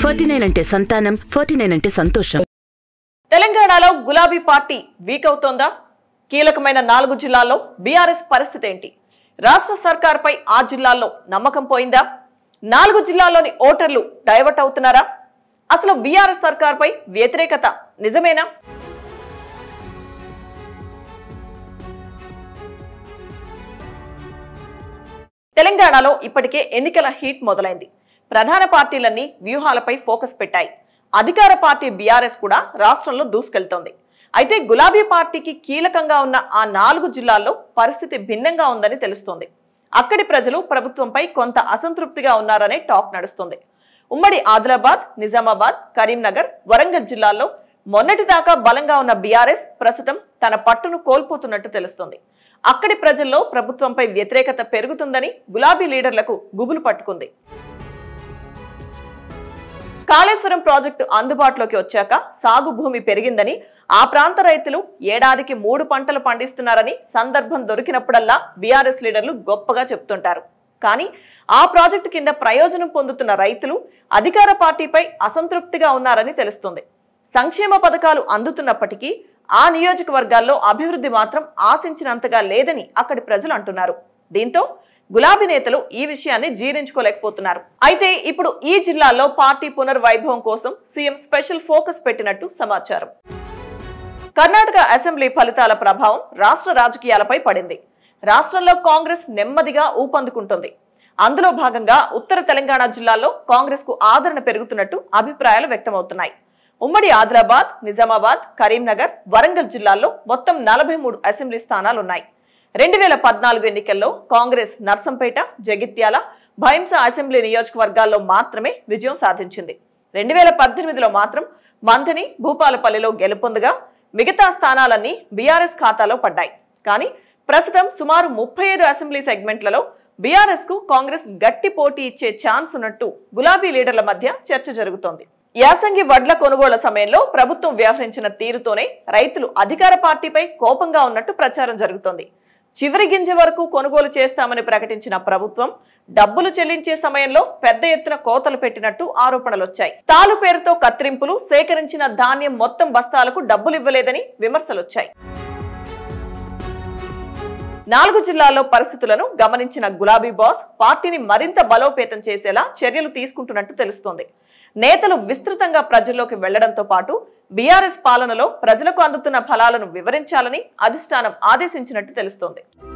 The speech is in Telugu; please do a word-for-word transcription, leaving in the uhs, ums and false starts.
ఫార్టీ నైన్ అంటే సంతానం, ఫార్టీ నైన్ అంటే సంతోషం. తెలంగాణలో గులాబీ పార్టీ వీక్ అవుతోందా? కీలకమైన నాలుగు జిల్లాల్లో బీఆర్ఎస్ పరిస్థితి ఏంటి? రాష్ట్ర సర్కార్పై ఆ జిల్లాల్లో నమ్మకం పోయిందా? నాలుగు జిల్లాల్లోని ఓటర్లు డైవర్ట్ అవుతున్నారా? అసలు బీఆర్ఎస్ సర్కార్పై వ్యతిరేకత నిజమేనా? తెలంగాణలో ఇప్పటికే ఎన్నికల హీట్ మొదలైంది. ప్రధాన పార్టీలన్నీ వ్యూహాలపై ఫోకస్ పెట్టాయి. అధికార పార్టీ బీఆర్ఎస్ కూడా రాష్ట్రంలో దూసుకెళ్తోంది. అయితే గులాబీ పార్టీకి కీలకంగా ఉన్న ఆ నాలుగు జిల్లాల్లో పరిస్థితి భిన్నంగా ఉందని తెలుస్తోంది. అక్కడి ప్రజలు ప్రభుత్వంపై కొంత అసంతృప్తిగా ఉన్నారనే టాక్ నడుస్తుంది. ఉమ్మడి ఆదిలాబాద్, నిజామాబాద్, కరీంనగర్, వరంగల్ జిల్లాల్లో మొన్నటిదాకా బలంగా ఉన్న బీఆర్ఎస్ ప్రస్తుతం తన పట్టును కోల్పోతున్నట్టు తెలుస్తోంది. అక్కడి ప్రజల్లో ప్రభుత్వంపై వ్యతిరేకత పెరుగుతుందని గులాబీ లీడర్లకు గుబులు పట్టుకుంది. కాళేశ్వరం ప్రాజెక్టు అందుబాటులోకి వచ్చాక సాగు భూమి పెరిగిందని, ఆ ప్రాంత రైతులు ఏడాదికి మూడు పంటలు పండిస్తున్నారని సందర్భం దొరికినప్పుడల్లా బీఆర్ఎస్ లీడర్లు గొప్పగా చెప్తుంటారు. కానీ ఆ ప్రాజెక్టు కింద ప్రయోజనం పొందుతున్న రైతులు అధికార పార్టీపై అసంతృప్తిగా ఉన్నారని తెలుస్తుంది. సంక్షేమ పథకాలు అందుతున్నప్పటికీ ఆ నియోజకవర్గాల్లో అభివృద్ధి మాత్రం ఆశించినంతగా లేదని అక్కడి ప్రజలు అంటున్నారు. దీంతో గులాబీ నేతలు ఈ విషయాన్ని జీర్ణించుకోలేకపోతున్నారు. అయితే ఇప్పుడు ఈ జిల్లాలో పార్టీ పునర్వైభవం కోసం సీఎం స్పెషల్ ఫోకస్ పెట్టినట్టు సమాచారం. కర్ణాటక అసెంబ్లీ ఫలితాల ప్రభావం రాష్ట్ర రాజకీయాలపై పడింది. రాష్ట్రంలో కాంగ్రెస్ నెమ్మదిగా ఊపందుకుంటుంది. అందులో భాగంగా ఉత్తర తెలంగాణ జిల్లాల్లో కాంగ్రెస్ కు ఆదరణ పెరుగుతున్నట్టు అభిప్రాయాలు వ్యక్తమవుతున్నాయి. ఉమ్మడి ఆదిలాబాద్, నిజామాబాద్, కరీంనగర్, వరంగల్ జిల్లాల్లో మొత్తం నలభై మూడు అసెంబ్లీ స్థానాలున్నాయి. రెండు వేల పద్నాలుగు ఎన్నికల్లో కాంగ్రెస్ నర్సంపేట, జగిత్యాల, భైంస అసెంబ్లీ నియోజకవర్గాల్లో మాత్రమే విజయం సాధించింది. రెండు వేల పద్దెనిమిదిలో మాత్రం మంథని, భూపాలపల్లిలో గెలుపొందగా మిగతా స్థానాలన్నీ బీఆర్ఎస్ ఖాతాలో పడ్డాయి. కానీ ప్రస్తుతం సుమారు ముప్పై ఐదు అసెంబ్లీ సెగ్మెంట్లలో బీఆర్ఎస్ కు కాంగ్రెస్ గట్టి పోటీ ఇచ్చే ఛాన్స్ ఉన్నట్టు గులాబీ లీడర్ల మధ్య చర్చ జరుగుతోంది. యాసంగి వడ్ల కొనుగోళ్ల సమయంలో ప్రభుత్వం వ్యవహరించిన తీరుతోనే రైతులు అధికార పార్టీపై కోపంగా ఉన్నట్టు ప్రచారం జరుగుతోంది. చివరి గింజ వరకు కొనుగోలు చేస్తామని ప్రకటించిన ప్రభుత్వం డబ్బులు చెల్లించే సమయంలో పెద్ద ఎత్తున కోతలు పెట్టినట్టు ఆరోపణలొచ్చాయి. తాలు పేరుతో కత్తిరింపులు, సేకరించిన ధాన్యం మొత్తం బస్తాలకు డబ్బులు ఇవ్వలేదని విమర్శలొచ్చాయి. నాలుగు జిల్లాల్లో పరిస్థితులను గమనించిన గులాబీ బాస్ పార్టీని మరింత బలోపేతం చేసేలా చర్యలు తీసుకుంటున్నట్టు తెలుస్తోంది. నేతలు విస్తృతంగా ప్రజల్లోకి వెళ్లడంతో పాటు బీఆర్ఎస్ పాలనలో ప్రజలకు అందుతున్న ఫలాలను వివరించాలని అధిష్టానం ఆదేశించినట్టు తెలుస్తోంది.